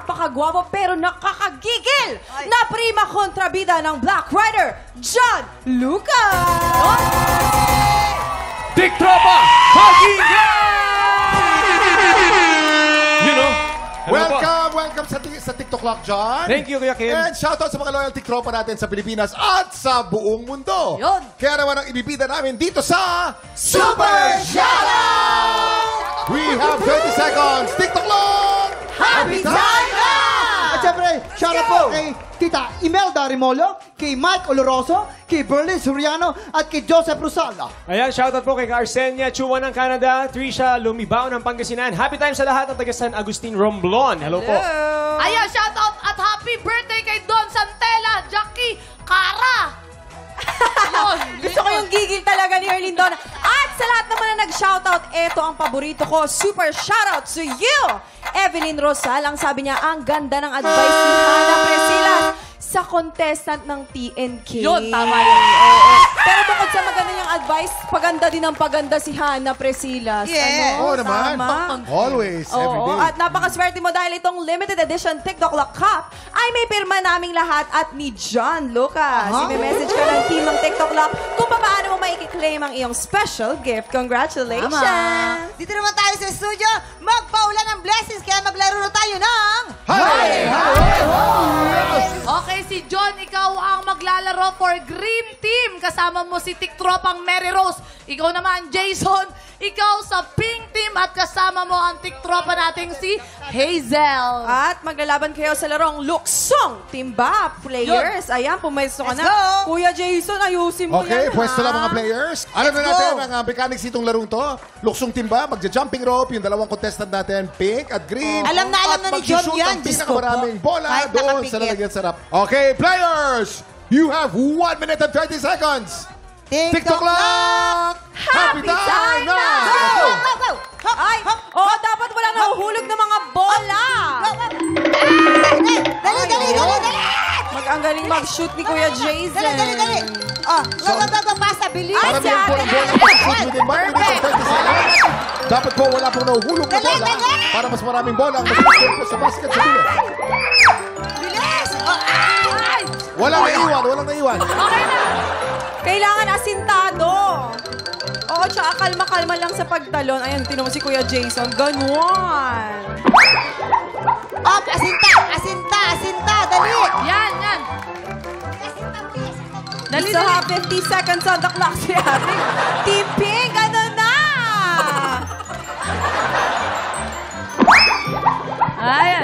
napakagwapo pero nakakagigil na prima kontrabida ng Black Rider, John Lucas! Tik Tropa! Hagigil! You know, Welcome sa TikTok Lock, John. Thank you, Kuya Kim. And shoutout sa mga loyal TikTropa natin sa Pilipinas at sa buong mundo. Yun. Kaya naman ang ibibida namin dito sa Super Shoutout! We have 20 seconds. TikTok Lock! Happy time na! At syempre, shoutout po kay Tita Imelda Rimolo, kay Mike Oloroso, kay Berlin Suriano, at kay Joseph Rosala. Ayan, shoutout po kay Arsenia Chua ng Canada, Trisha Lumibao ng Pangasinan. Happy time sa lahat ng taga San Agustin Romblon. Hello po. Ayan, shoutout at happy birthday kay Don Santella, Jackie Cara. Gusto ko yung gigil talaga ni Erlindon. At sa lahat naman na nag-shoutout, eto ang paborito ko. Super shoutout to you! Evelyn Rosal, ang sabi niya, ang ganda ng advice ni Hannah Priscilla sa contestant ng TNK. Yun, tama yun. Oo. Pero bukod sa maganda niyang advice, paganda din ang paganda si Hannah Priscilla. Yes. Oo naman. Tama. Always, every Oo, day. at napakaswerte mo dahil itong limited edition TikTok Lock Cup ay may pirma naming lahat at ni John Lucas. I-message ka ng team ng TikTok Lock kung paano mo maikiklaim ang iyong special gift. Congratulations! Dito naman tayo sa studio, magpaulan ng blessings, kaya maglaro na tayo ng... Okay, si John, ikaw ang maglalaro for Dream Team. Kasama mo si TikTropang Mary Rose. Ikaw naman, Jason. Ikaw sa Pink Team at kasama mo ang TikTropa nating si Hazel. At maglalaban kayo sa larong Luksong Timba Players. Ayan, pumesto ka na. Let's go! Kuya Jason, ayusin mo Okay, yan, pwesto ha? lang mga players. Alam na natin ang mechanics itong larong to. Luksong timba, magja-jumping rope, yung dalawang contestant natin, pink at green. Alam na ni John mag-shoot yan, ang Diyos ko pinakamaraming po. bola Kahit doon nakapikit. sa lalagyan sarap. Okay, players! You have 1 minute and 30 seconds. TikTok Lock! Happy time na! Go! Go! Go! Hop! Ay, Hop! oh, dapat wala nahuhulog ng mga bola. Dali! Ang galing mag-shoot ni Kuya Jason. Dali! Oh, go! Pasa, bilis! Para si meron po ate. ng bola mag-shoot within 1 minute and 30 seconds. Dapat po wala pong nahuhulog na bola para mas maraming bola ang mag-shoot po sa basket sa dulo. Bilis! Oh, ay! Walang naiwan. Okay na. Kailangan asintado. Oo, tsaka kalma-kalma lang sa pagtalon. Ayan, tinan mo si Kuya Jason. Ganon. Up! Asinta! Dali! Yan. Dali. Isa ha, 50 seconds on the clock si ate. Team Pink, ano na? Ayan.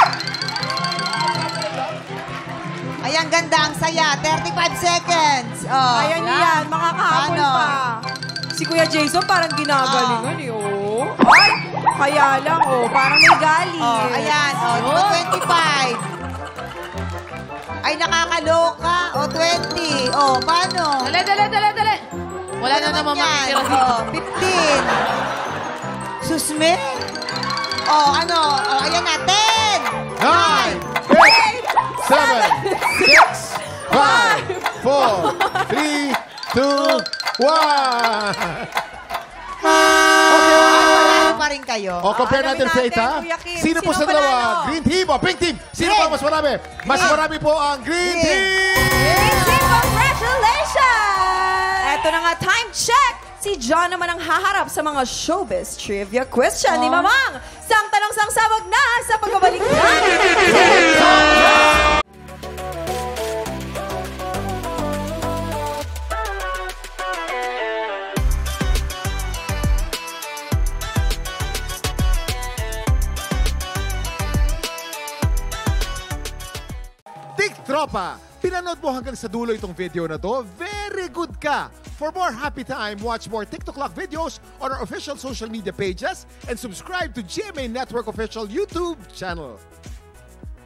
Ayan, ganda, ang saya. 35 seconds. Oh. Ayan yan, makakahabol Paano? pa. Si Kuya Jason parang ginagalingan eh, oh. Ay, kaya lang, oh, parang may galing. Oh, ayan. Oh, 25. Ay, nakakaloka. Oh, 20. Oh, paano? Dali. Wala na naman makikira dito. Oh, 15. Susme? Oh, ano? Oh, ayan na. 10. 9, 8, 7, 6, 5, 4, 3, 2, 1. Ano pa rin kayo? O, compare natin, Alamin Faith, natin, ha? Kuya Kim. Sino po Sino sa dalawa? panalo? Green team o pink team? Sino Green. po ang mas marami? Mas marami po ang green team! Team, congratulations! Eto na nga, time check! Si John naman ang haharap sa mga showbiz trivia question ni Mamang. Sang tanong sang sabog na sa pagbabalik na. TikTropa, pinanood mo hanggang sa dulo itong video na to? Very good ka! For more happy time, watch more TikTok Lock videos on our official social media pages and subscribe to GMA Network official YouTube channel.